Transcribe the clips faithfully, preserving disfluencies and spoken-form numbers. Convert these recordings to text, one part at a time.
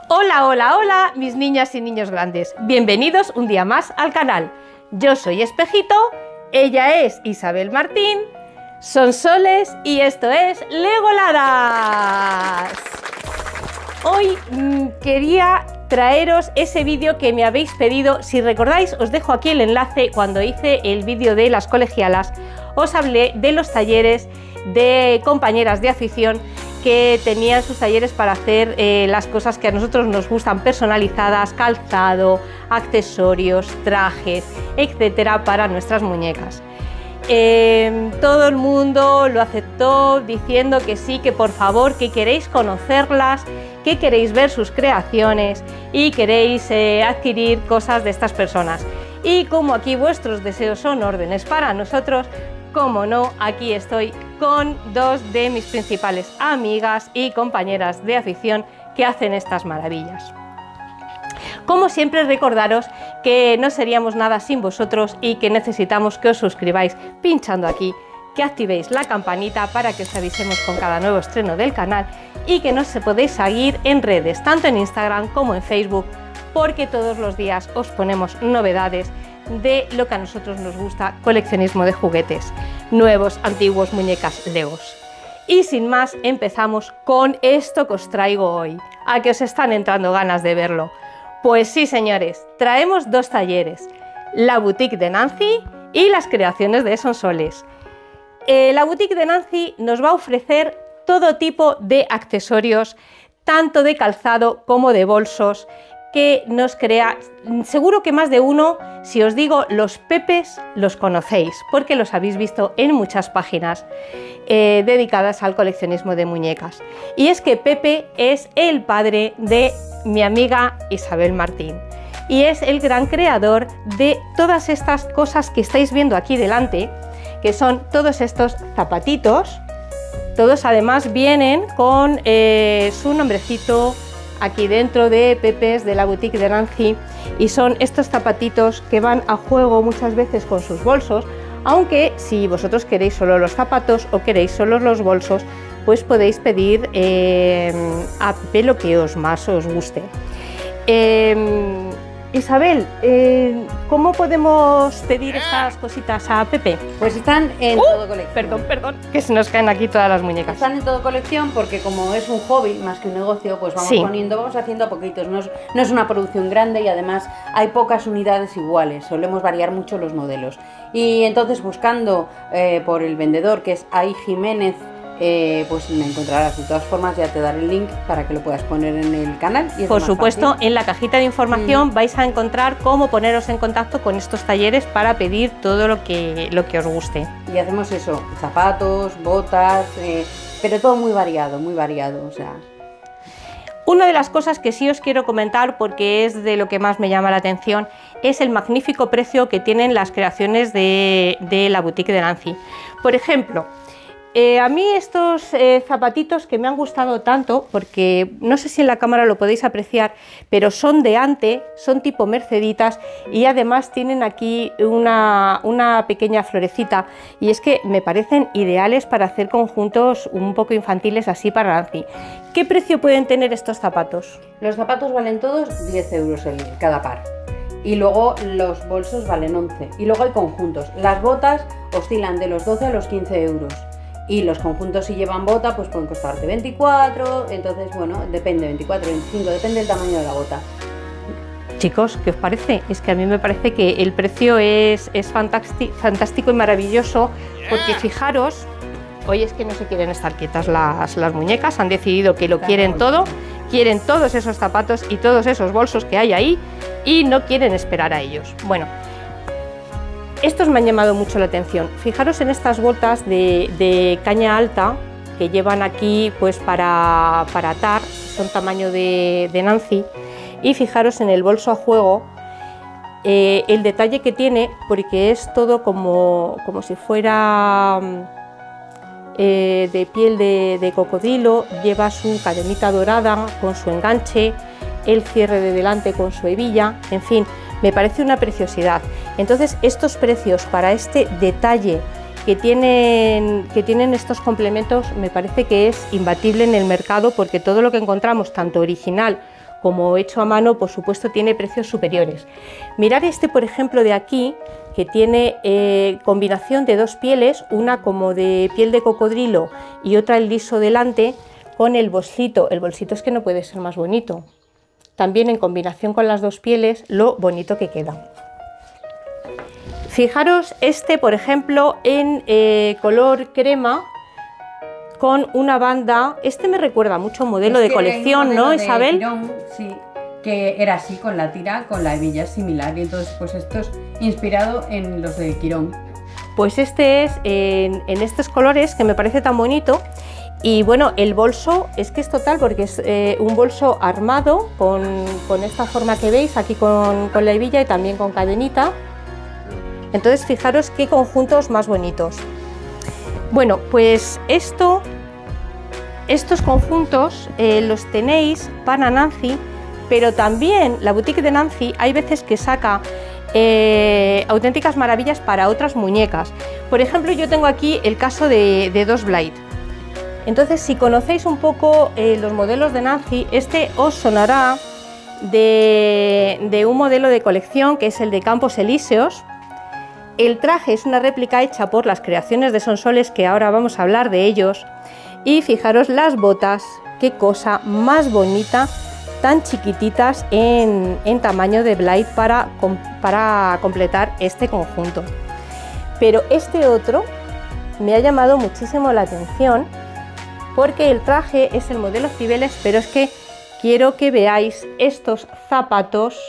Hola, hola, hola, mis niñas y niños grandes. Bienvenidos un día más al canal. Yo soy Espejito, ella es Isabel Martín, son Soles y esto es Legoladas. Hoy mmm, quería traeros ese vídeo que me habéis pedido. Si recordáis, os dejo aquí el enlace. Cuando hice el vídeo de las colegialas, os hablé de los talleres de compañeras de afición que tenían sus talleres para hacer eh, las cosas que a nosotros nos gustan, personalizadas, calzado, accesorios, trajes, etcétera, para nuestras muñecas. Eh, todo el mundo lo aceptó diciendo que sí, que por favor, que queréis conocerlas, que queréis ver sus creaciones y queréis eh, adquirir cosas de estas personas. Y como aquí vuestros deseos son órdenes para nosotros, como no, aquí estoy con dos de mis principales amigas y compañeras de afición que hacen estas maravillas. Como siempre, recordaros que no seríamos nada sin vosotros y que necesitamos que os suscribáis pinchando aquí, que activéis la campanita para que os avisemos con cada nuevo estreno del canal y que nos podéis seguir en redes, tanto en Instagram como en Facebook, porque todos los días os ponemos novedades de lo que a nosotros nos gusta, coleccionismo de juguetes, nuevos, antiguos, muñecas, legos. Y sin más, empezamos con esto que os traigo hoy. ¿A que os están entrando ganas de verlo? Pues sí, señores, traemos dos talleres, la boutique de Nancy y las creaciones de Sonsoles. Eh, la boutique de Nancy nos va a ofrecer todo tipo de accesorios, tanto de calzado como de bolsos, que nos crea, seguro que más de uno, si os digo los Pepes, los conocéis, porque los habéis visto en muchas páginas eh, dedicadas al coleccionismo de muñecas. Y es que Pepe es el padre de mi amiga Isabel Martín y es el gran creador de todas estas cosas que estáis viendo aquí delante, que son todos estos zapatitos. Todos además vienen con eh, su nombrecito aquí dentro de Pepes, de la boutique de Nancy, y son estos zapatitos que van a juego muchas veces con sus bolsos, aunque si vosotros queréis solo los zapatos o queréis solo los bolsos, pues podéis pedir eh, a Pepe lo que os más os guste. Eh, Isabel, eh, ¿cómo podemos pedir estas cositas a Pepe? Pues están en uh, todo colección. Perdón, perdón, que se nos caen aquí todas las muñecas. Están en todo colección porque como es un hobby más que un negocio, pues vamos sí. poniendo, vamos haciendo a poquitos. No es, no es una producción grande y además hay pocas unidades iguales, solemos variar mucho los modelos. Y entonces buscando eh, por el vendedor, que es Ai Jiménez, Eh, pues me encontrarás. De todas formas, ya te daré el link para que lo puedas poner en el canal. Y por supuesto, fácil. En la cajita de información mm. vais a encontrar cómo poneros en contacto con estos talleres para pedir todo lo que, lo que os guste. Y hacemos eso, zapatos, botas, eh, pero todo muy variado, muy variado, o sea... Una de las cosas que sí os quiero comentar, porque es de lo que más me llama la atención, es el magnífico precio que tienen las creaciones de, de la boutique de Nancy. Por ejemplo, Eh, a mí estos eh, zapatitos que me han gustado tanto, porque no sé si en la cámara lo podéis apreciar, pero son de ante, son tipo merceditas y además tienen aquí una, una pequeña florecita, y es que me parecen ideales para hacer conjuntos un poco infantiles así para Nancy. ¿Qué precio pueden tener estos zapatos? Los zapatos valen todos diez euros el, cada par. Y luego los bolsos valen once. Y luego hay conjuntos. Las botas oscilan de los doce a los quince euros. Y los conjuntos, si llevan bota, pues pueden costarte veinticuatro, entonces bueno, depende, veinticuatro, veinticinco, depende del tamaño de la bota. Chicos, ¿qué os parece? Es que a mí me parece que el precio es, es fantástico y maravilloso, porque fijaros, hoy es que no se quieren estar quietas las, las muñecas, han decidido que lo quieren todo, quieren todos esos zapatos y todos esos bolsos que hay ahí y no quieren esperar a ellos. Bueno, estos me han llamado mucho la atención. Fijaros en estas botas de, de caña alta que llevan aquí pues para, para atar, son tamaño de, de Nancy, y fijaros en el bolso a juego eh, el detalle que tiene, porque es todo como, como si fuera eh, de piel de, de cocodrilo, lleva su cadenita dorada con su enganche, el cierre de delante con su hebilla, en fin, me parece una preciosidad. Entonces estos precios para este detalle que tienen, que tienen estos complementos me parece que es imbatible en el mercado, porque todo lo que encontramos, tanto original como hecho a mano, por supuesto tiene precios superiores. Mirad este, por ejemplo, de aquí, que tiene eh, combinación de dos pieles, una como de piel de cocodrilo y otra el liso delante, con el bolsito. El bolsito es que no puede ser más bonito. También en combinación con las dos pieles, lo bonito que queda. Fijaros este, por ejemplo, en eh, color crema, con una banda. Este me recuerda mucho a un modelo de colección, ¿no, Isabel? Quirón, sí, que era así, con la tira, con la hebilla similar, y entonces pues esto es inspirado en los de Quirón. Pues este es en, en estos colores, que me parece tan bonito. Y bueno, el bolso es que es total, porque es eh, un bolso armado con, con esta forma que veis aquí, con, con la hebilla y también con cadenita. Entonces fijaros qué conjuntos más bonitos. Bueno, pues esto, estos conjuntos eh, los tenéis para Nancy, pero también la boutique de Nancy hay veces que saca eh, auténticas maravillas para otras muñecas. Por ejemplo, yo tengo aquí el caso de, de dos Blade. Entonces, si conocéis un poco eh, los modelos de Nancy, este os sonará de, de un modelo de colección que es el de Campos Elíseos. El traje es una réplica hecha por las creaciones de Sonsoles, que ahora vamos a hablar de ellos. Y fijaros las botas, qué cosa más bonita, tan chiquititas en, en tamaño de Blade para, para completar este conjunto. Pero este otro me ha llamado muchísimo la atención, porque el traje es el modelo Cibeles, pero es que quiero que veáis estos zapatos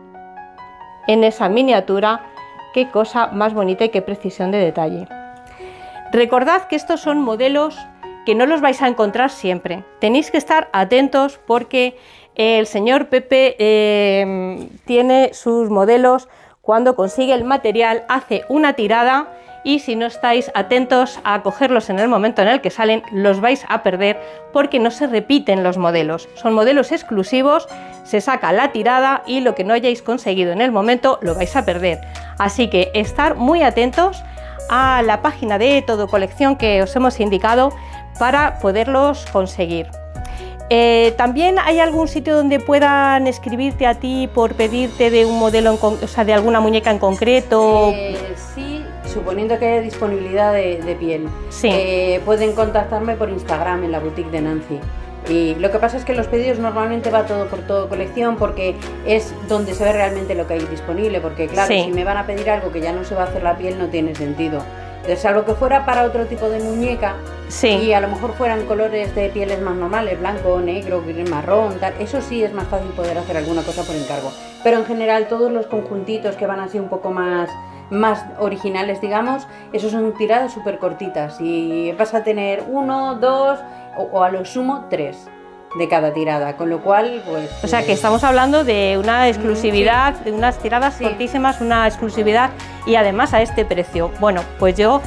en esa miniatura. Qué cosa más bonita y qué precisión de detalle. Recordad que estos son modelos que no los vais a encontrar siempre. Tenéis que estar atentos, porque el señor Pepe eh, tiene sus modelos cuando consigue el material, hace una tirada, y si no estáis atentos a cogerlos en el momento en el que salen, los vais a perder, porque no se repiten los modelos. Son modelos exclusivos, se saca la tirada y lo que no hayáis conseguido en el momento lo vais a perder. Así que estar muy atentos a la página de Todo Colección que os hemos indicado para poderlos conseguir. Eh, también hay algún sitio donde puedan escribirte a ti por pedirte de un modelo, en con, o sea, de alguna muñeca en concreto. Eh, sí, suponiendo que haya disponibilidad de, de piel. Sí. Eh, pueden contactarme por Instagram en la boutique de Nancy. Y lo que pasa es que los pedidos normalmente va todo por Todo Colección, porque es donde se ve realmente lo que hay disponible, porque claro, sí, si me van a pedir algo que ya no se va a hacer la piel, no tiene sentido. Entonces, algo que fuera para otro tipo de muñeca, sí, y a lo mejor fueran colores de pieles más normales, blanco, negro, gris, marrón, tal, eso sí es más fácil poder hacer alguna cosa por encargo. Pero en general todos los conjuntitos que van así un poco más, más originales, digamos, esos son tiradas súper cortitas y vas a tener uno, dos o, o a lo sumo tres de cada tirada, con lo cual pues... O sea que estamos hablando de una exclusividad, sí, de unas tiradas sí, cortísimas, una exclusividad, y además a este precio. Bueno, pues yo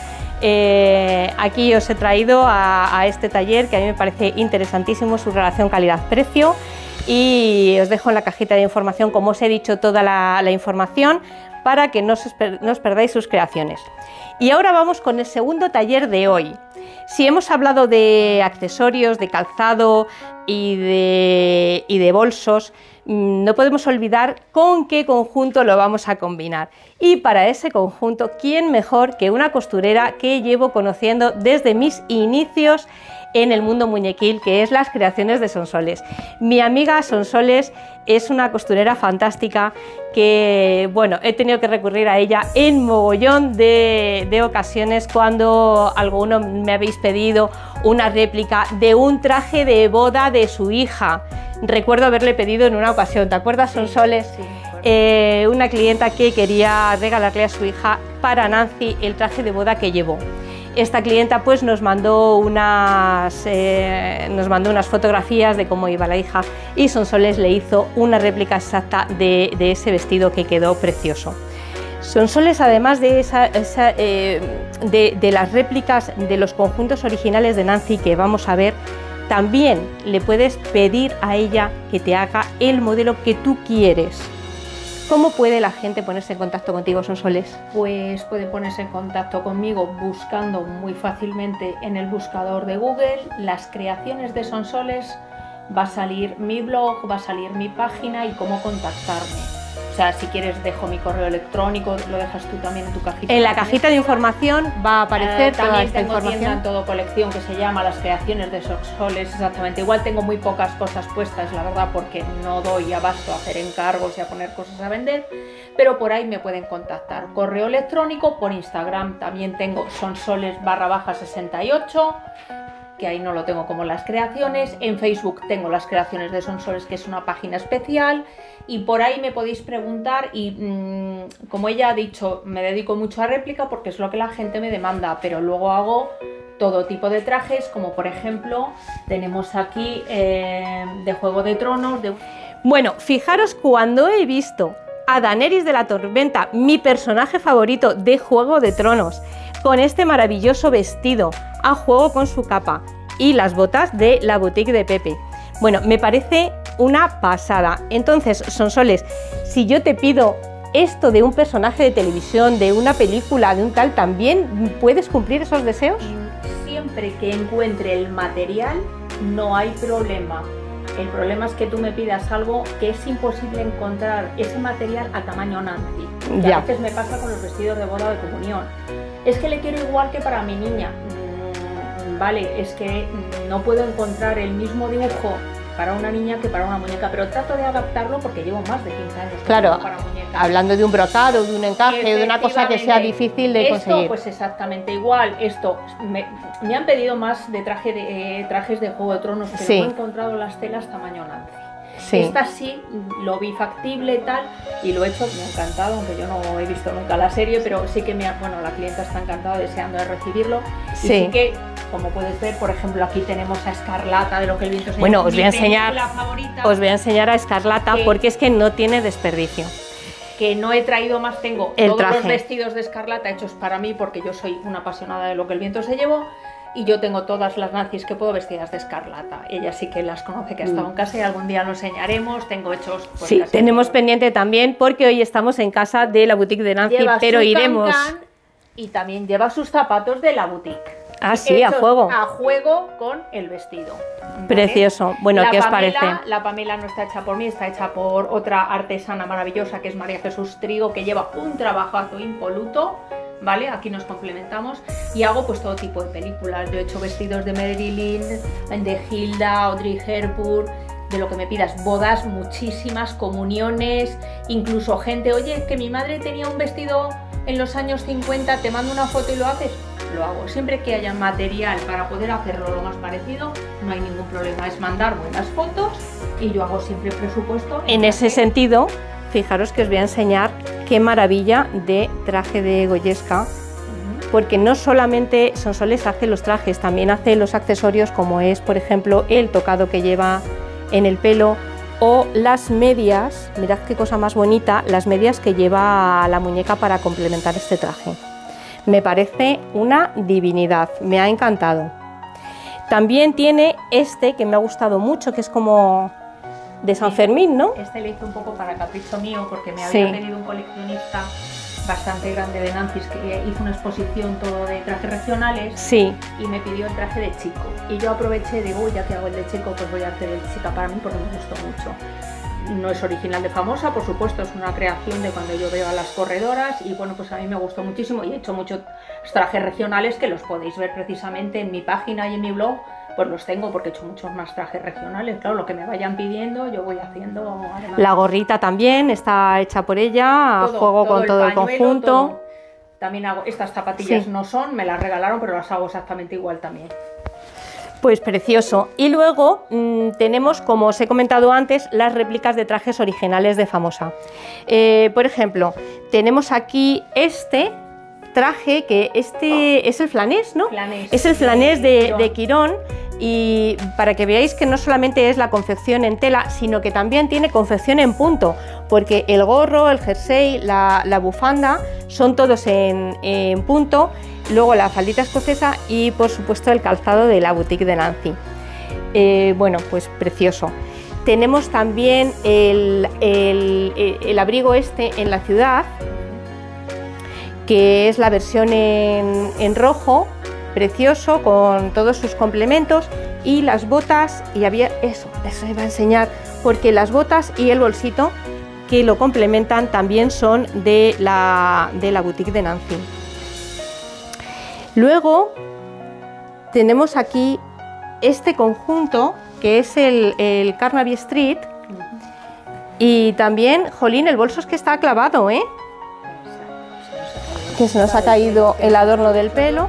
eh, aquí os he traído a, a este taller, que a mí me parece interesantísimo su relación calidad-precio, y os dejo en la cajita de información, como os he dicho, toda la, la información para que no os, no os perdáis sus creaciones. Y ahora vamos con el segundo taller de hoy. Si hemos hablado de accesorios, de calzado y de, y de bolsos, no podemos olvidar con qué conjunto lo vamos a combinar. Y para ese conjunto, ¿quién mejor que una costurera que llevo conociendo desde mis inicios en el mundo muñequil, que es las creaciones de Sonsoles? Mi amiga Sonsoles es una costurera fantástica que, bueno, he tenido que recurrir a ella en mogollón de, de ocasiones cuando alguno me habéis pedido una réplica de un traje de boda de su hija. Recuerdo haberle pedido en una ocasión, ¿te acuerdas, Sonsoles? Sí, eh, una clienta que quería regalarle a su hija para Nancy el traje de boda que llevó. Esta clienta pues nos mandó unas, eh, nos mandó unas fotografías de cómo iba la hija, y Sonsoles le hizo una réplica exacta de, de ese vestido, que quedó precioso. Sonsoles, además de, esa, esa, eh, de, de las réplicas de los conjuntos originales de Nancy que vamos a ver, también le puedes pedir a ella que te haga el modelo que tú quieres. ¿Cómo puede la gente ponerse en contacto contigo, Sonsoles? Pues puede ponerse en contacto conmigo buscando muy fácilmente en el buscador de Google las creaciones de Sonsoles, va a salir mi blog, va a salir mi página y cómo contactarme. O sea, si quieres dejo mi correo electrónico, lo dejas tú también en tu cajita. En la cajita de información va a aparecer eh, toda también esta tengo información. tienda en Todo Colección que se llama Las Creaciones de Sonsoles, exactamente. Igual tengo muy pocas cosas puestas, la verdad, porque no doy abasto a hacer encargos y a poner cosas a vender, pero por ahí me pueden contactar. Correo electrónico, por Instagram también tengo sonsoles barra baja sesenta y ocho, que ahí no lo tengo como Las Creaciones. En Facebook tengo Las Creaciones de Sonsoles, que es una página especial, y por ahí me podéis preguntar y mmm, como ella ha dicho, me dedico mucho a réplica porque es lo que la gente me demanda, pero luego hago todo tipo de trajes, como por ejemplo tenemos aquí eh, de Juego de Tronos. De... Bueno, fijaros cuando he visto a Daenerys de la Tormenta, mi personaje favorito de Juego de Tronos, con este maravilloso vestido a juego con su capa y las botas de la boutique de Pepe. Bueno, me parece una pasada. Entonces, Sonsoles, si yo te pido esto de un personaje de televisión, de una película, de un tal, ¿también puedes cumplir esos deseos? Siempre que encuentre el material, no hay problema. El problema es que tú me pidas algo que es imposible encontrar ese material a tamaño Nancy. Y Ya. a veces me pasa con los vestidos de boda o de comunión. Es que le quiero igual que para mi niña. Mm, vale, es que no puedo encontrar el mismo dibujo para una niña que para una muñeca, pero trato de adaptarlo porque llevo más de quince años Claro, para muñecas. hablando de un brocado, de un encaje, de una cosa que sea difícil de esto, conseguir. Pues exactamente igual. Esto me, me han pedido más de, traje de eh, trajes de Juego de Tronos, pero Sí. no he encontrado las telas tamaño Nancy. Sí. Esta sí lo vi factible y tal, y lo he hecho, me ha encantado, aunque yo no he visto nunca la serie, pero sí que me ha, bueno, la clienta está encantada, deseando de recibirlo. Sí. Y sí que, como puedes ver, por ejemplo, aquí tenemos a Escarlata, de Lo que el viento se Bueno, lleva, os voy a mi enseñar, película favorita, os voy a enseñar a Escarlata que- porque es que no tiene desperdicio. que no he traído más, tengo El todos traje. los vestidos de Escarlata hechos para mí, porque yo soy una apasionada de Lo que el viento se llevó, y yo tengo todas las Nancy's que puedo vestidas de Escarlata. Ella sí que las conoce, que ha estado en casa, y algún día lo enseñaremos. Tengo hechos... pues, Sí, casi tenemos todos. pendiente también porque hoy estamos en casa de la boutique de Nancy, Lleva pero su iremos... cancán y también lleva sus zapatos de la boutique. Ah, sí, a hechos juego. A juego con el vestido. ¿Vale? Precioso. Bueno, La ¿qué os Pamela- parece? La Pamela no está hecha por mí, está hecha por otra artesana maravillosa que es María Jesús Trigo, que lleva un trabajazo impoluto, ¿vale? Aquí nos complementamos y hago pues todo tipo de películas. Yo he hecho vestidos de Marilyn, de Hilda, Audrey Hepburn, de lo que me pidas, bodas muchísimas, comuniones, incluso gente, oye, que mi madre tenía un vestido en los años cincuenta, te mando una foto y lo haces. Lo hago. Siempre que haya material para poder hacerlo lo más parecido, no hay ningún problema. Es mandar buenas fotos y yo hago siempre presupuesto. En ese sentido, fijaros que os voy a enseñar qué maravilla de traje de Goyesca, porque no solamente Sonsoles hace los trajes, también hace los accesorios, como es, por ejemplo, el tocado que lleva en el pelo o las medias. Mirad qué cosa más bonita, las medias que lleva la muñeca para complementar este traje. Me parece una divinidad, me ha encantado. También tiene este que me ha gustado mucho, que es como de San Fermín, ¿no? Este le hice un poco para capricho mío, porque me Sí. había pedido un coleccionista bastante grande de Nancy's que hizo una exposición todo de trajes regionales. Sí, Y me pidió el traje de chico. Y yo aproveché, digo, uy, ya que hago el de chico, pues voy a hacer el de chica para mí porque me gustó mucho. No es original de Famosa, por supuesto, es una creación de cuando yo veo a las corredoras y bueno, pues a mí me gustó muchísimo y he hecho muchos trajes regionales que los podéis ver precisamente en mi página y en mi blog, pues los tengo porque he hecho muchos más trajes regionales. Claro, lo que me vayan pidiendo yo voy haciendo. Además, la gorrita también está hecha por ella, a todo, juego con todo el pañuelo, conjunto. todo. También hago, estas zapatillas Sí. no son, me las regalaron, pero las hago exactamente igual también. Pues precioso. Y luego mmm, tenemos, como os he comentado antes, las réplicas de trajes originales de Famosa. Eh, por ejemplo, tenemos aquí este traje, que este es el flanés, ¿no? Flanés. Es el flanés de, Quirón. de Quirón, y para que veáis que no solamente es la confección en tela, sino que también tiene confección en punto, porque el gorro, el jersey, la, la bufanda son todos en, en punto, luego la faldita escocesa y por supuesto el calzado de la boutique de Nancy. Eh, bueno, pues precioso. Tenemos también el, el, el abrigo este en la ciudad, que es la versión en, en rojo, precioso con todos sus complementos, y las botas, y había eso, eso iba a enseñar, porque las botas y el bolsito que lo complementan también son de la, de la boutique de Nancy. Luego tenemos aquí este conjunto que es el, el Carnaby Street, y también, jolín, el bolso es que está clavado, ¿eh? Que se nos ha caído el adorno del pelo.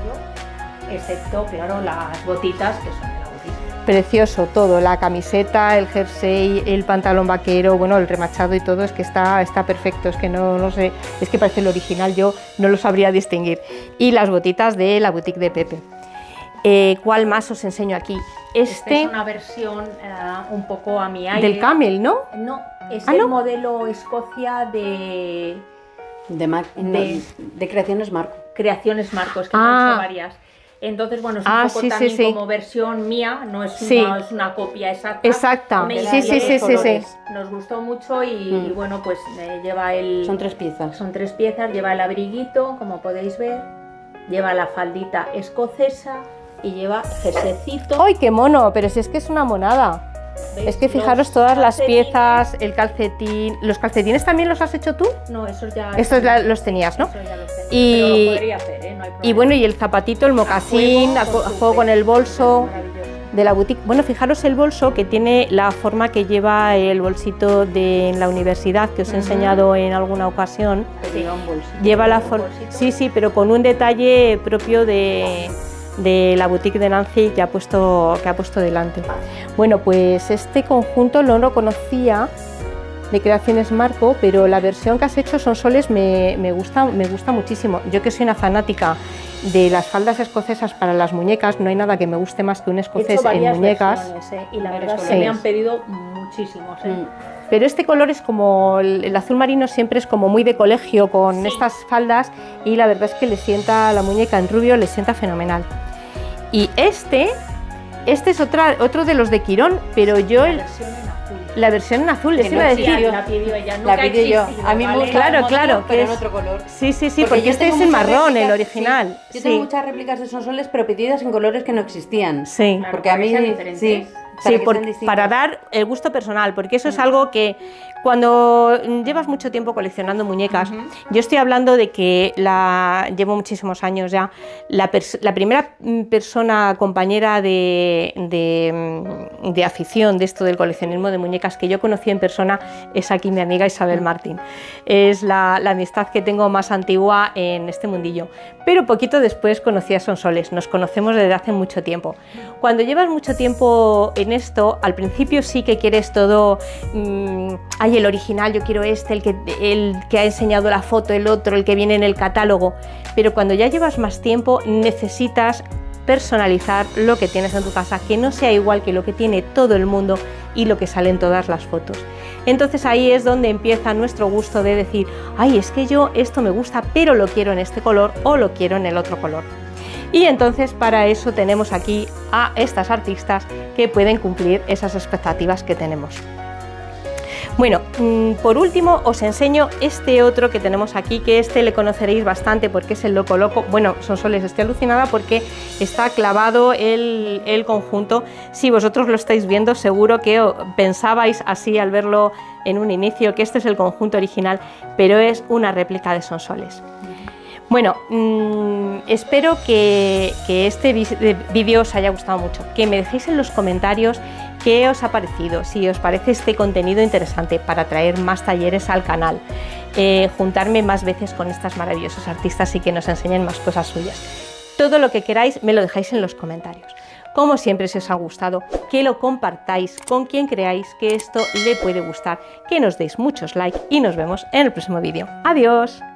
Excepto, claro, las botitas que son de la boutique. Precioso todo, la camiseta, el jersey, el pantalón vaquero, bueno, el remachado y todo, es que está, está perfecto, es que no, no sé, es que parece el original, yo no lo sabría distinguir. Y las botitas de la boutique de Pepe. Eh, ¿Cuál más os enseño aquí? Este, este es una versión uh, un poco a mi aire. Del Camel, ¿no? No, es ¿Ah, el no? modelo Escocia de... De, Mar de, de Creaciones Marco. Creaciones Marco, es que ah. he hecho varias. Entonces, bueno, es un ah, poco sí, también sí, sí. como versión mía, no es una, sí. es una copia exacta. Exacta, Me sí, sí, sí, sí, sí. Nos gustó mucho y, mm. y bueno, pues eh, lleva el... Son tres piezas. Son tres piezas, lleva el abriguito, como podéis ver, lleva la faldita escocesa y lleva jersecito. ¡Ay, qué mono! Pero si es que es una monada. ¿Veis? Es que fijaros los todas las piezas, el calcetín... ¿Los calcetines también los has hecho tú? No, esos ya... Estos ya los tenías, ¿no? Esos ya los tenía, y... pero lo podría hacer, ¿eh? No hay problema. Y bueno, y el zapatito, el mocasín, a juego, a juego con el bolso de la boutique. Bueno, fijaros el bolso que tiene la forma que lleva el bolsito de la universidad, que os he uh-huh. enseñado en alguna ocasión. Sí, un bolsito. Lleva la forma... Sí, sí, pero con un detalle propio de... de la boutique de Nancy que ha puesto, que ha puesto delante. Bueno, pues este conjunto no lo conocía, de Creaciones Marco, pero la versión que has hecho, Sonsoles, me, me, gusta, me gusta muchísimo. Yo, que soy una fanática de las faldas escocesas para las muñecas, no hay nada que me guste más que un escocés en muñecas. ¿eh? Y la verdad es que me han pedido muchísimos. ¿eh? Mm. Pero este color es como, el, el azul marino siempre es como muy de colegio con sí. estas faldas, y la verdad es que le sienta la muñeca en rubio, le sienta fenomenal. Y este, este es otra, otro de los de Quirón, pero yo... La el, versión en azul. La versión en azul, les que iba no a decir. La pidió ella, nunca la pidió yo. A mí me ¿vale? gusta Claro, el modelo, claro, pero es... en otro color. Sí, sí, sí, porque, porque este es el marrón, el original. Sí. Yo sí. tengo muchas réplicas de Sonsoles, pero pedidas en colores que no existían. Sí. Claro, porque a mí... Sí. Sí, por, para dar el gusto personal, porque eso es algo que cuando llevas mucho tiempo coleccionando muñecas, uh-huh. yo estoy hablando de que la llevo muchísimos años ya, la, la primera persona compañera de, de, de afición de esto del coleccionismo de muñecas que yo conocí en persona es aquí mi amiga Isabel Martín. Es la, la amistad que tengo más antigua en este mundillo, pero poquito después conocí a Sonsoles, nos conocemos desde hace mucho tiempo. Cuando llevas mucho tiempo en esto, al principio sí que quieres todo, mmm, ay, el original, yo quiero este, el que, el que ha enseñado la foto, el otro, el que viene en el catálogo, pero cuando ya llevas más tiempo necesitas personalizar lo que tienes en tu casa, que no sea igual que lo que tiene todo el mundo y lo que sale en todas las fotos. Entonces ahí es donde empieza nuestro gusto de decir, ay, es que yo esto me gusta, pero lo quiero en este color o lo quiero en el otro color. Y entonces para eso tenemos aquí a estas artistas que pueden cumplir esas expectativas que tenemos. Bueno, por último os enseño este otro que tenemos aquí, que este le conoceréis bastante porque es el Loco Loco. Bueno, Sonsoles, estoy alucinada porque está clavado el, el conjunto. Si vosotros lo estáis viendo, seguro que pensabais así al verlo en un inicio, que este es el conjunto original, pero es una réplica de Sonsoles. Bueno, mmm, espero que, que este vídeo os haya gustado mucho, que me dejéis en los comentarios qué os ha parecido, si os parece este contenido interesante para traer más talleres al canal, eh, juntarme más veces con estas maravillosas artistas y que nos enseñen más cosas suyas. Todo lo que queráis me lo dejáis en los comentarios. Como siempre, si os ha gustado, que lo compartáis con quien creáis que esto le puede gustar, que nos deis muchos likes y nos vemos en el próximo vídeo. ¡Adiós!